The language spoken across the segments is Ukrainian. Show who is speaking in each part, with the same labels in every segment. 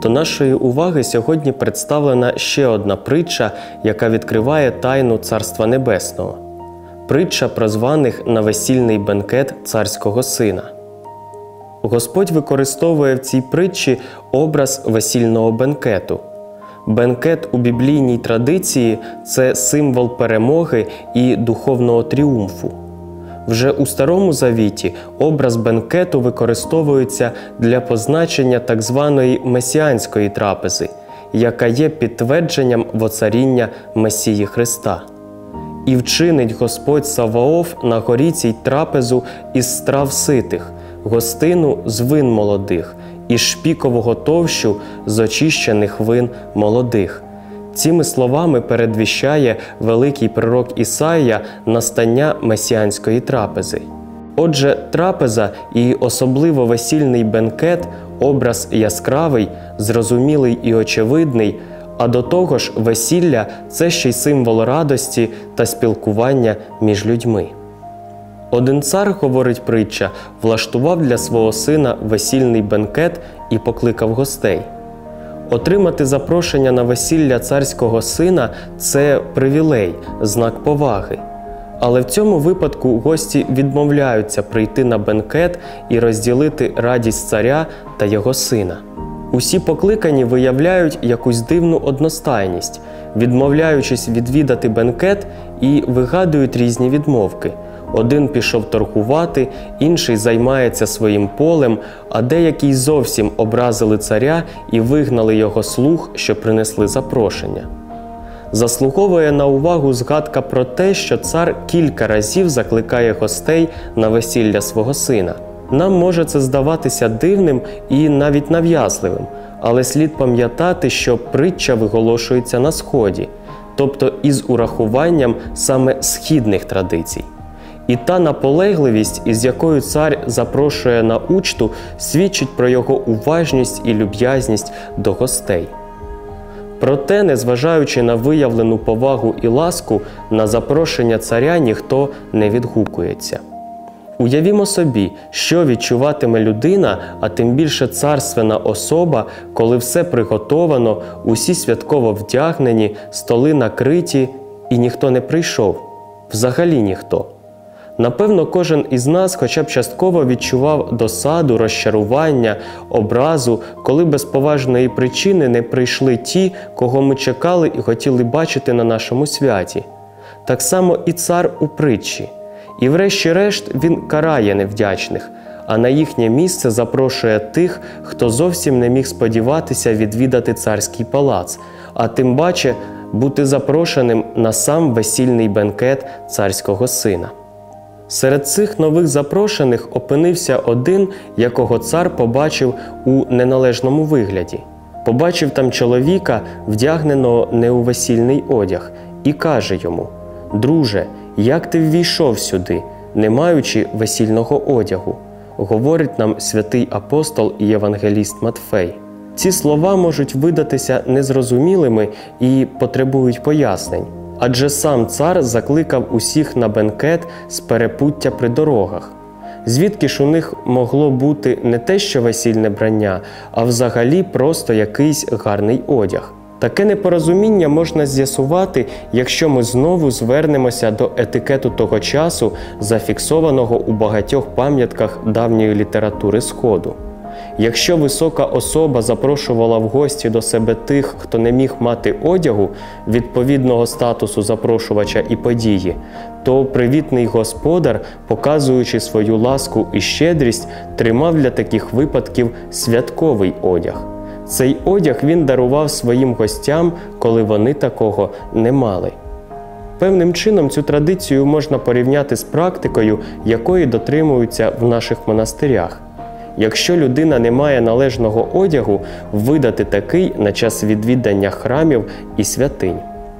Speaker 1: До нашої уваги сьогодні представлена ще одна притча, яка відкриває тайну Царства Небесного. Притча про званих на весільний бенкет царського сина. Господь використовує в цій притчі образ весільного бенкету. Бенкет у біблійній традиції – це символ перемоги і духовного тріумфу. Вже у Старому Завіті образ бенкету використовується для позначення так званої месіанської трапези, яка є підтвердженням воцаріння Месії Христа. «І вчинить Господь Саваоф на горі цій трапезу із страв ситих, гостину з вин молодих, і шпікового товщу з очищених вин молодих». Цими словами передвіщає великий пророк Ісаїя настання месіанської трапези. Отже, трапеза і особливо весільний бенкет – образ яскравий, зрозумілий і очевидний, а до того ж весілля – це ще й символ радості та спілкування між людьми. Один цар, говорить притча, влаштував для свого сина весільний бенкет і покликав гостей. Отримати запрошення на весілля царського сина – це привілей, знак поваги. Але в цьому випадку гості відмовляються прийти на бенкет і розділити радість царя та його сина. Усі покликані виявляють якусь дивну одностайність, відмовляючись відвідати бенкет і вигадують різні відмовки. Один пішов торгувати, інший займається своїм полем, а деякі зовсім образили царя і вигнали його слуг, що принесли запрошення. Заслуговує на увагу згадка про те, що цар кілька разів закликає гостей на весілля свого сина. Нам може це здаватися дивним і навіть нав'язливим, але слід пам'ятати, що притча виголошується на Сході, тобто із урахуванням саме східних традицій. І та наполегливість, із якою цар запрошує на учту, свідчить про його уважність і люб'язність до гостей. Проте, незважаючи на виявлену повагу і ласку, на запрошення царя ніхто не відгукується. Уявімо собі, що відчуватиме людина, а тим більше царственна особа, коли все приготовано, усі святково вдягнені, столи накриті, і ніхто не прийшов. Взагалі ніхто. Напевно, кожен із нас хоча б частково відчував досаду, розчарування, образу, коли без поважної причини не прийшли ті, кого ми чекали і хотіли бачити на нашому святі. Так само і цар у притчі. І врешті-решт він карає невдячних, а на їхнє місце запрошує тих, хто зовсім не міг сподіватися відвідати царський палац, а тим паче бути запрошеним на сам весільний бенкет царського сина. Серед цих нових запрошених опинився один, якого цар побачив у неналежному вигляді. Побачив там чоловіка, вдягненого не у весільний одяг, і каже йому: «Друже, як ти ввійшов сюди, не маючи весільного одягу?» Говорить нам святий апостол і євангеліст Матфей. Ці слова можуть видатися незрозумілими і потребують пояснень. Адже сам цар закликав усіх на бенкет з перепуття при дорогах. Звідки ж у них могло бути не те що весільне вбрання, а взагалі просто якийсь гарний одяг? Таке непорозуміння можна з'ясувати, якщо ми знову звернемося до етикету того часу, зафіксованого у багатьох пам'ятках давньої літератури Сходу. Якщо висока особа запрошувала в гості до себе тих, хто не міг мати одягу, відповідного статусу запрошувача і події, то привітний господар, показуючи свою ласку і щедрість, тримав для таких випадків святковий одяг. Цей одяг він дарував своїм гостям, коли вони такого не мали. Певним чином цю традицію можна порівняти з практикою, якої дотримуються в наших монастирях. Якщо людина не має належного одягу, видати такий на час відвідання храмів і святинь.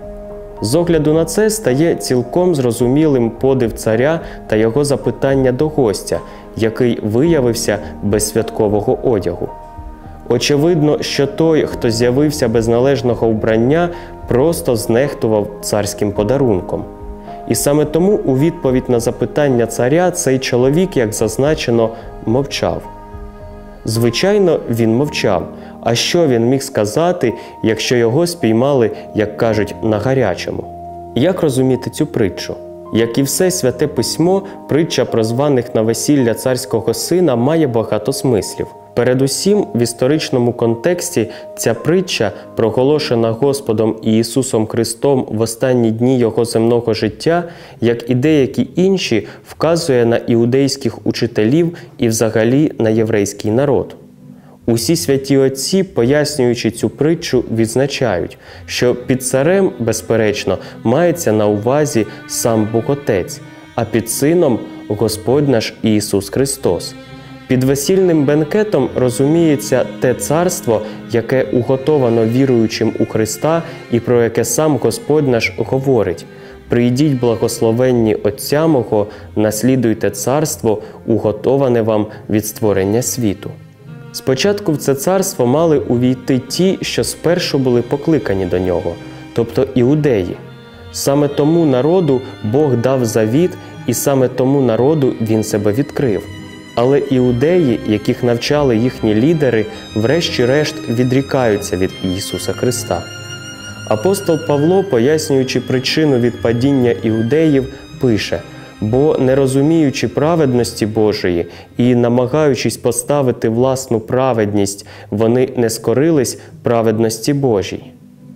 Speaker 1: З огляду на це стає цілком зрозумілим подив царя та його запитання до гостя, який виявився без святкового одягу. Очевидно, що той, хто з'явився без належного вбрання, просто знехтував царським подарунком. І саме тому у відповідь на запитання царя цей чоловік, як зазначено, мовчав. Звичайно, він мовчав, А що він міг сказати, якщо його спіймали, як кажуть, на гарячому? Як розуміти цю притчу? Як і все Святе Письмо, притча про званих на весілля царського сина має багато смислів. Передусім, в історичному контексті ця притча, проголошена Господом Ісусом Христом в останні дні Його земного життя, як і деякі інші, вказує на іудейських учителів і взагалі на єврейський народ. Усі святі отці, пояснюючи цю притчу, відзначають, що під царем, безперечно, мається на увазі сам Бог Отець, а під сином – Господь наш Ісус Христос. Під весільним бенкетом розуміється те царство, яке уготовано віруючим у Христа і про яке сам Господь наш говорить: «Прийдіть, благословенні Отця мого, наслідуйте царство, уготоване вам від створення світу». Спочатку в це царство мали увійти ті, що спершу були покликані до нього, тобто іудеї. Саме тому народу Бог дав завіт, і саме тому народу Він себе відкрив. Але іудеї, яких навчали їхні лідери, врешті-решт відрікаються від Ісуса Христа. Апостол Павло, пояснюючи причину відпадіння іудеїв, пише: «Бо, не розуміючи праведності Божої і намагаючись поставити власну праведність, вони не скорились праведності Божій».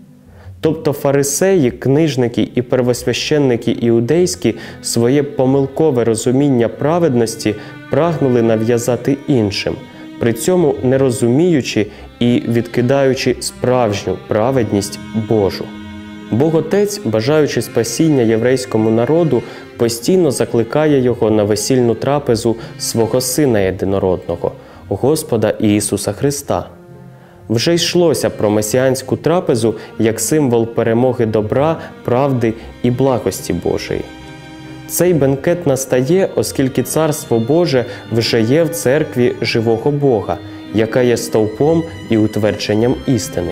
Speaker 1: Тобто фарисеї, книжники і первосвященники іудейські своє помилкове розуміння праведності прагнули нав'язати іншим, при цьому не розуміючи і відкидаючи справжню праведність Божу. Бог Отець, бажаючи спасіння єврейському народу, постійно закликає його на весільну трапезу свого Сина Єдинородного, Господа Ісуса Христа. Вже йшлося про месіанську трапезу як символ перемоги добра, правди і благості Божої. Цей бенкет настає, оскільки Царство Боже вже є в церкві живого Бога, яка є стовпом і утвердженням істини.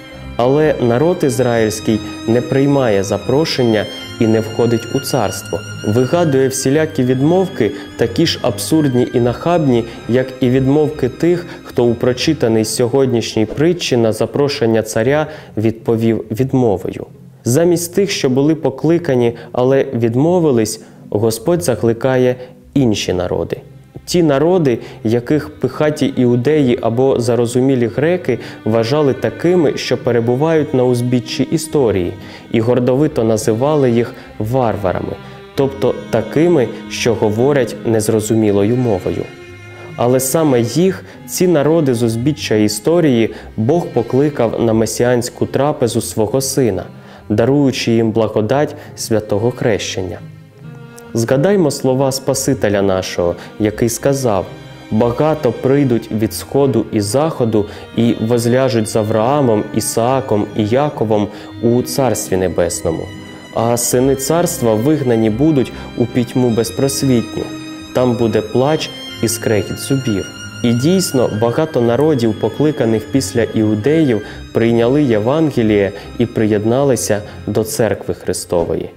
Speaker 1: Але народ ізраїльський не приймає запрошення і не входить у царство. Вигадує всілякі відмовки, такі ж абсурдні і нахабні, як і відмовки тих, хто у прочитаній сьогоднішній притчі на запрошення царя відповів відмовою. Замість тих, що були покликані, але відмовились, Господь закликає інші народи. Ті народи, яких пихаті іудеї або зарозумілі греки вважали такими, що перебувають на узбіччі історії, і гордовито називали їх варварами, тобто такими, що говорять незрозумілою мовою. Але саме їх, ці народи з узбіччя історії, Бог покликав на месіанську трапезу свого Сина, даруючи їм благодать святого хрещення. Згадаймо слова Спасителя нашого, який сказав: «Багато прийдуть від сходу і заходу і возляжуть з Авраамом, Ісааком і Яковом у Царстві Небесному. А сини царства вигнані будуть у пітьму безпросвітню. Там буде плач і скрегіт зубів». І дійсно, багато народів, покликаних після іудеїв, прийняли Євангеліє і приєдналися до Церкви Христової.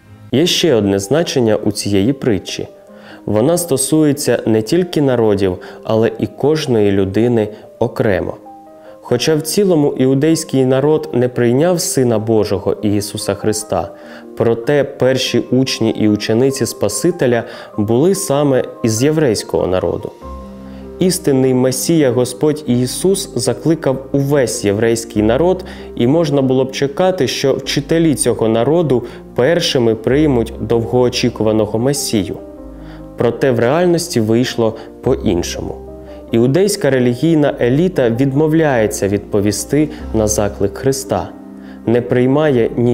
Speaker 1: Є ще одне значення у цієї притчі. Вона стосується не тільки народів, але і кожної людини окремо. Хоча в цілому іудейський народ не прийняв Сина Божого Ісуса Христа, проте перші учні і учениці Спасителя були саме із єврейського народу. Істинний Месія Господь Ісус закликав увесь єврейський народ, і можна було б чекати, що вчителі цього народу першими приймуть довгоочікуваного Месію. Проте в реальності вийшло по-іншому. Іудейська релігійна еліта відмовляється відповісти на заклик Христа, не приймає ні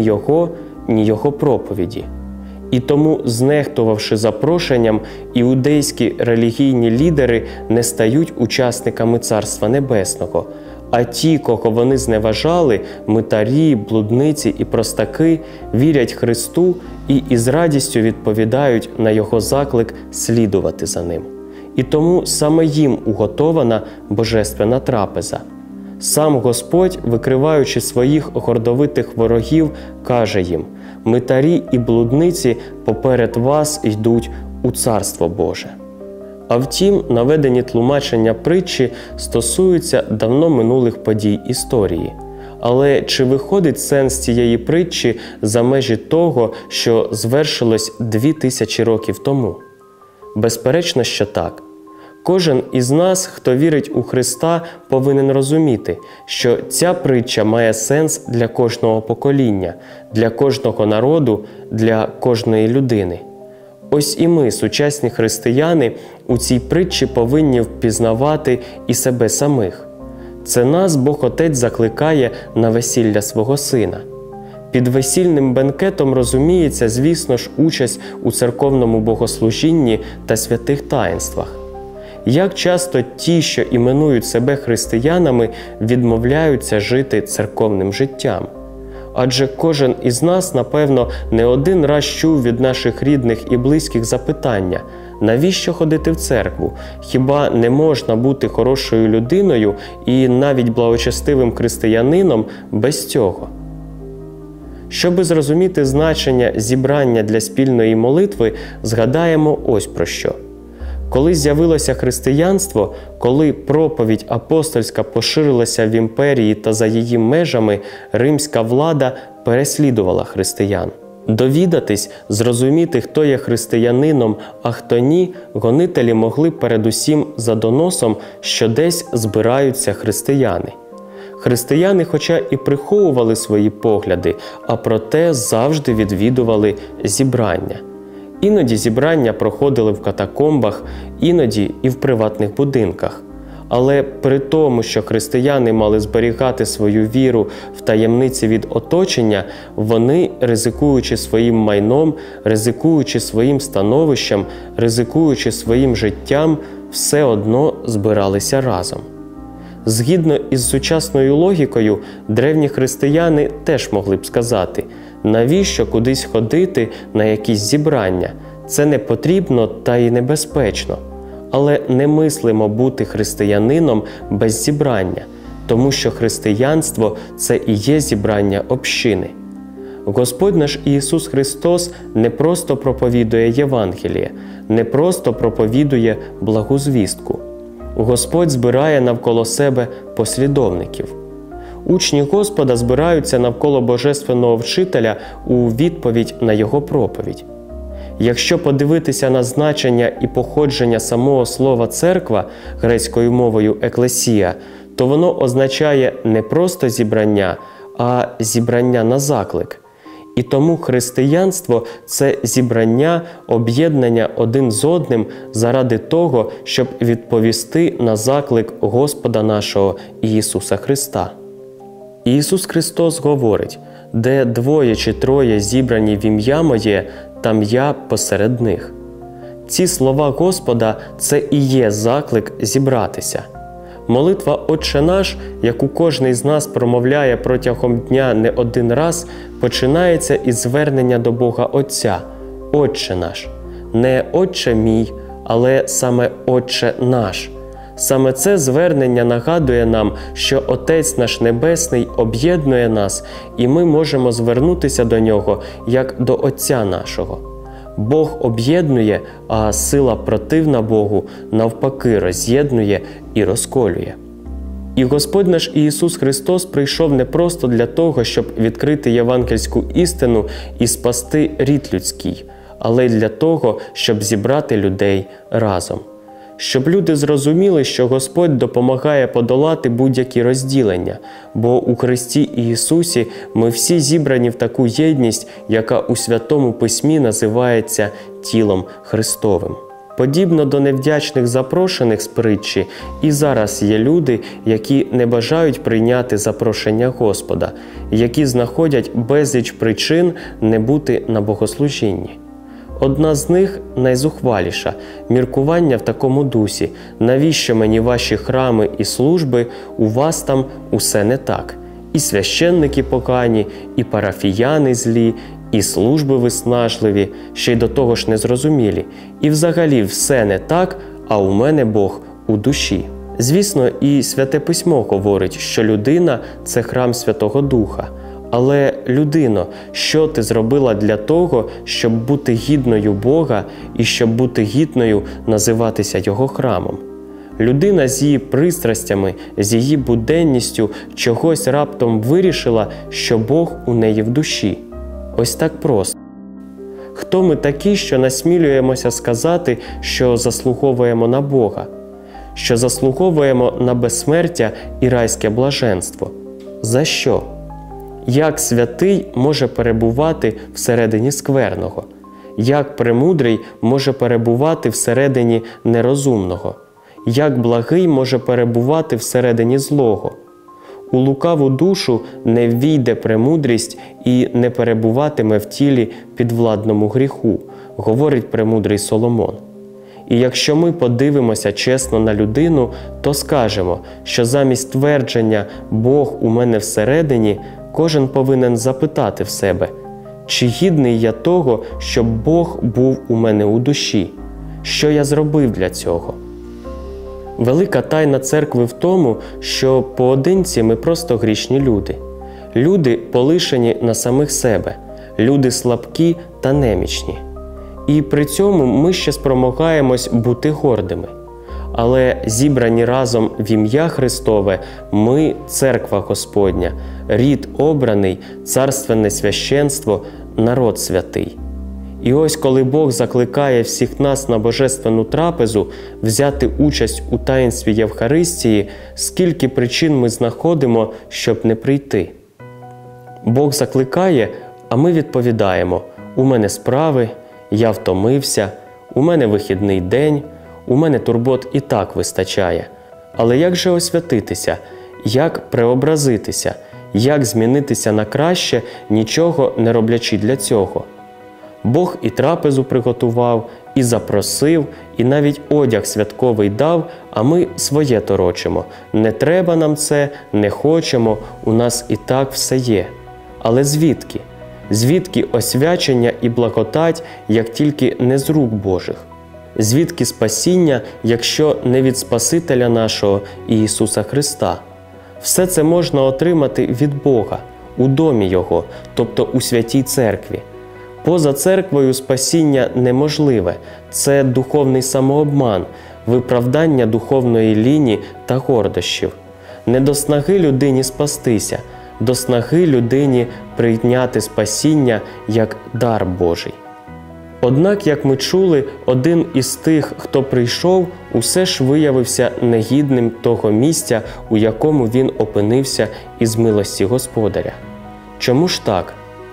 Speaker 1: Його проповіді. І тому, знехтувавши запрошенням, іудейські релігійні лідери не стають учасниками Царства Небесного, а ті, кого вони зневажали, митарі, блудниці і простаки, вірять Христу і із радістю відповідають на Його заклик слідувати за Ним. І тому саме їм уготована божественна трапеза. Сам Господь, викриваючи своїх гордовитих ворогів, каже їм: «Митарі і блудниці поперед вас йдуть у Царство Боже». А втім, наведені тлумачення притчі стосуються давно минулих подій історії. Але чи виходить сенс цієї притчі за межі того, що звершилось 2000 років тому? Безперечно, що так. Кожен із нас, хто вірить у Христа, повинен розуміти, що ця притча має сенс для кожного покоління, для кожного народу, для кожної людини. Ось і ми, сучасні християни, у цій притчі повинні впізнавати і себе самих. Це нас Бог Отець закликає на весілля свого Сина. Під весільним бенкетом розуміється, звісно ж, участь у церковному богослужінні та святих таїнствах. Як часто ті, що іменують себе християнами, відмовляються жити церковним життям? Адже кожен із нас, напевно, не один раз чув від наших рідних і близьких запитання: навіщо ходити в церкву? Хіба не можна бути хорошою людиною і навіть благочестивим християнином без цього? Щоби зрозуміти значення зібрання для спільної молитви, згадаємо ось про що. Коли з'явилося християнство, коли проповідь апостольська поширилася в імперії та за її межами, римська влада переслідувала християн. Довідатись, зрозуміти, хто є християнином, а хто ні, гонителі могли передусім за доносом, що десь збираються християни. Християни, хоча і приховували свої погляди, а проте завжди відвідували зібрання. Іноді зібрання проходили в катакомбах, іноді і в приватних будинках. Але при тому, що християни мали зберігати свою віру в таємниці від оточення, вони, ризикуючи своїм майном, ризикуючи своїм становищем, ризикуючи своїм життям, все одно збиралися разом. Згідно із сучасною логікою, древні християни теж могли б сказати: навіщо кудись ходити на якісь зібрання? Це не потрібно та й небезпечно. Але не мислимо бути християнином без зібрання, тому що християнство – це і є зібрання общини. Господь наш Ісус Христос не просто проповідує Євангеліє, не просто проповідує благу звістку. Господь збирає навколо себе послідовників. Учні Господа збираються навколо Божественного Вчителя у відповідь на Його проповідь. Якщо подивитися на значення і походження самого слова «церква» грецькою мовою «еклесія», то воно означає не просто зібрання, а зібрання на заклик. І тому християнство – це зібрання, об'єднання один з одним заради того, щоб відповісти на заклик Господа нашого Ісуса Христа. Ісус Христос говорить: «Де двоє чи троє зібрані в ім'я Моє, там Я посеред них». Ці слова Господа – це і є заклик зібратися. Молитва «Отче наш», яку кожний з нас промовляє протягом дня не один раз, починається із звернення до Бога Отця «Отче наш». Не «Отче мій», але саме «Отче наш». Саме це звернення нагадує нам, що Отець наш Небесний об'єднує нас, і ми можемо звернутися до Нього, як до Отця нашого. Бог об'єднує, а сила противна Богу навпаки роз'єднує і розколює. І Господь наш Ісус Христос прийшов не просто для того, щоб відкрити євангельську істину і спасти рід людський, але й для того, щоб зібрати людей разом. Щоб люди зрозуміли, що Господь допомагає подолати будь-які розділення, бо у Христі Ісусі ми всі зібрані в таку єдність, яка у Святому Письмі називається тілом Христовим. Подібно до невдячних запрошених з притчі, і зараз є люди, які не бажають прийняти запрошення Господа, які знаходять безліч причин не бути на богослужінні. Одна з них найзухваліша – міркування в такому дусі: навіщо мені ваші храми і служби, у вас там усе не так. І священники погані, і парафіяни злі, і служби виснажливі, ще й до того ж незрозумілі. І взагалі все не так, а у мене Бог у душі. Звісно, і Святе Письмо говорить, що людина – це храм Святого Духа. Але, людино, що ти зробила для того, щоб бути гідною Бога і щоб бути гідною називатися Його храмом? Людина з її пристрастями, з її буденністю чогось раптом вирішила, що Бог у неї в душі. Ось так просто. Хто ми такі, що насмілюємося сказати, що заслуговуємо на Бога? Що заслуговуємо на безсмертя і райське блаженство? За що? Як святий може перебувати всередині скверного? Як премудрий може перебувати всередині нерозумного? Як благий може перебувати всередині злого? У лукаву душу не ввійде премудрість і не перебуватиме в тілі підвладному гріху, говорить премудрий Соломон. І якщо ми подивимося чесно на людину, то скажемо, що замість твердження «Бог у мене всередині» кожен повинен запитати в себе, чи гідний я того, щоб Бог був у мене у душі? Що я зробив для цього? Велика тайна церкви в тому, що поодинці ми просто грішні люди. Люди, полишені на самих себе, люди слабкі та немічні. І при цьому ми ще спромагаємось бути гордими. Але зібрані разом в ім'я Христове, ми – церква Господня, рід обраний, царственне священство, народ святий. І ось коли Бог закликає всіх нас на божественну трапезу взяти участь у таїнстві Євхаристії, скільки причин ми знаходимо, щоб не прийти. Бог закликає, а ми відповідаємо: «У мене справи, я втомився, у мене вихідний день, у мене турбот і так вистачає». Але як же освятитися? Як преобразитися? Як змінитися на краще, нічого не роблячи для цього? Бог і трапезу приготував, і запросив, і навіть одяг святковий дав, а ми своє торочимо. Не треба нам це, не хочемо, у нас і так все є. Але звідки? Звідки освячення і благодать, як тільки не з рук Божих? Звідки спасіння, якщо не від Спасителя нашого Ісуса Христа? Все це можна отримати від Бога, у домі Його, тобто у святій церкві. Поза церквою спасіння неможливе – це духовний самообман, виправдання духовної ліні та гордощів. Не до снаги людині спастися, до снаги людині прийняти спасіння як дар Божий. Однак, як ми чули, один із тих, хто прийшов, усе ж виявився негідним того місця, у якому він опинився із милості Господаря. Чому ж так?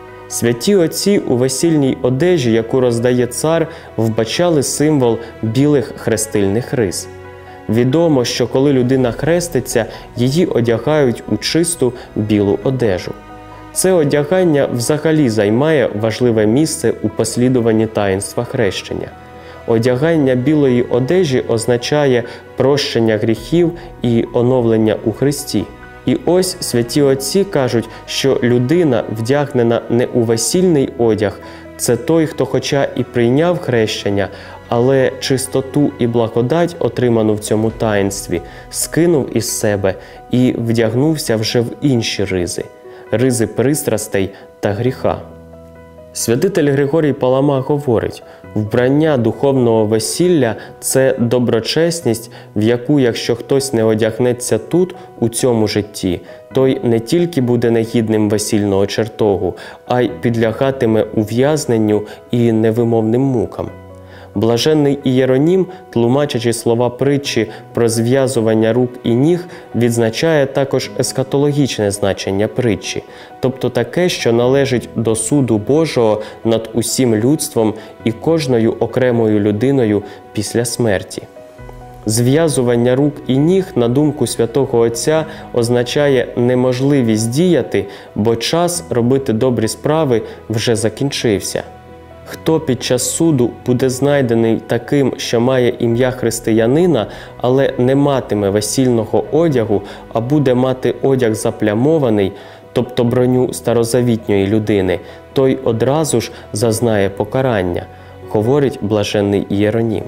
Speaker 1: Святі отці у весільній одежі, яку роздає цар, вбачали символ білих хрестильних рис. Відомо, що коли людина хреститься, її одягають у чисту білу одежу. Це одягання взагалі займає важливе місце у послідуванні таїнства хрещення. Одягання білої одежі означає прощення гріхів і оновлення у Христі. І ось святі отці кажуть, що людина, вдягнена не у весільний одяг, це той, хто хоча і прийняв хрещення, але чистоту і благодать, отриману в цьому таїнстві, скинув із себе і вдягнувся вже в інші ризи – ризи пристрастей та гріха. Святитель Григорій Палама говорить: вбрання духовного весілля – це доброчесність, в яку, якщо хтось не одягнеться тут, у цьому житті, той не тільки буде негідним весільного чертогу, а й підлягатиме ув'язненню і невимовним мукам. Блаженний Ієронім, тлумачачи слова притчі про зв'язування рук і ніг, відзначає також ескатологічне значення притчі, тобто таке, що належить до суду Божого над усім людством і кожною окремою людиною після смерті. Зв'язування рук і ніг, на думку святого Отця, означає неможливість діяти, бо час робити добрі справи вже закінчився. Хто під час суду буде знайдений таким, що має ім'я християнина, але не матиме весільного одягу, а буде мати одяг заплямований, тобто броню старозавітньої людини, той одразу ж зазнає покарання, говорить блаженний Ієронім.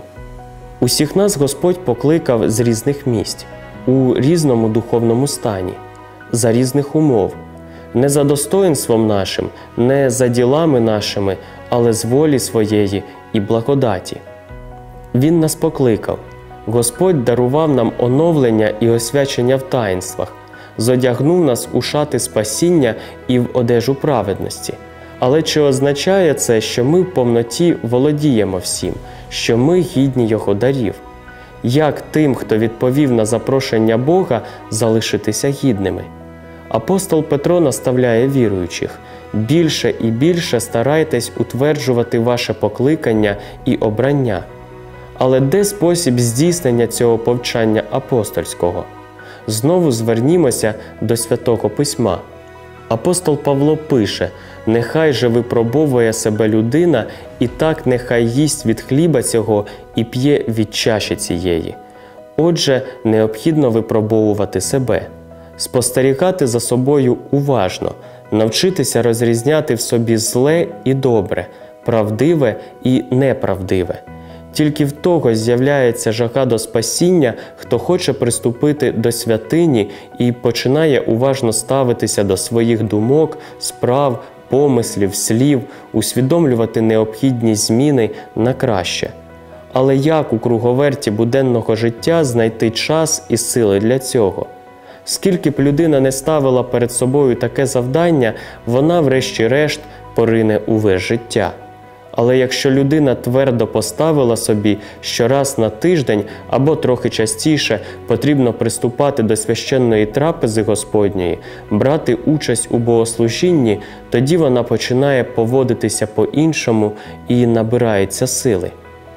Speaker 1: Усіх нас Господь покликав з різних місць, у різному духовному стані, за різних умов. не за достоїнством нашим, не за ділами нашими, але з волі своєї і благодаті. Він нас покликав. Господь дарував нам оновлення і освячення в таїнствах, зодягнув нас у шати спасіння і в одежу праведності. Але чи означає це, що ми в повноті володіємо всім, що ми гідні Його дарів? Як тим, хто відповів на запрошення Бога, залишитися гідними? Апостол Петро наставляє віруючих: більше і більше старайтесь утверджувати ваше покликання і обрання. Але де спосіб здійснення цього повчання апостольського? Знову звернімося до Святого Письма. Апостол Павло пише: «Нехай же випробовує себе людина, і так нехай їсть від хліба цього і п'є від чаші цієї». Отже, необхідно випробовувати себе, спостерігати за собою уважно, навчитися розрізняти в собі зле і добре, правдиве і неправдиве. Тільки в того з'являється жага до спасіння, хто хоче приступити до святині і починає уважно ставитися до своїх думок, справ, помислів, слів, усвідомлювати необхідні зміни на краще. Але як у круговерті буденного життя знайти час і сили для цього? Скільки б людина не ставила перед собою таке завдання, вона врешті-решт порине у вир життя. Але якщо людина твердо поставила собі, що раз на тиждень або трохи частіше потрібно приступати до священної трапези Господньої, брати участь у богослужінні, тоді вона починає поводитися по-іншому і набирається сили.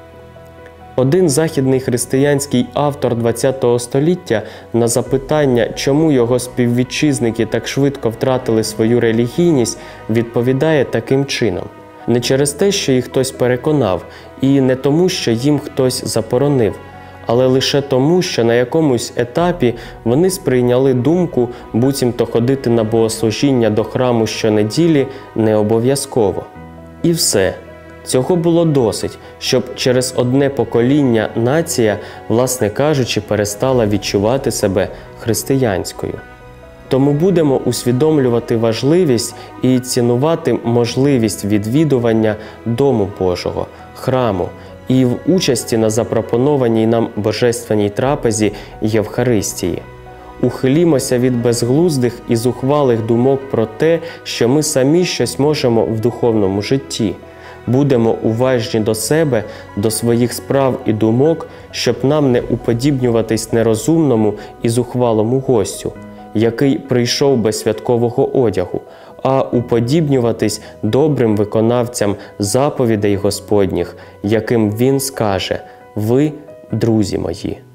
Speaker 1: Один західний християнський автор ХХ століття на запитання, чому його співвітчизники так швидко втратили свою релігійність, відповідає таким чином: не через те, що їх хтось переконав, і не тому, що їм хтось заборонив, але лише тому, що на якомусь етапі вони сприйняли думку, буцімто ходити на богослужіння до храму щонеділі не обов'язково. І все. Цього було досить, щоб через одне покоління нація, власне кажучи, перестала відчувати себе християнською. Тому будемо усвідомлювати важливість і цінувати можливість відвідування Дому Божого, храму і в участі на запропонованій нам божественній трапезі Євхаристії. Ухилімося від безглуздих і зухвалих думок про те, що ми самі щось можемо в духовному житті. Будемо уважні до себе, до своїх справ і думок, щоб нам не уподібнюватись нерозумному і зухвалому гостю, який прийшов без святкового одягу, а уподібнюватись добрим виконавцям заповідей Господніх, яким Він скаже: «Ви – друзі мої».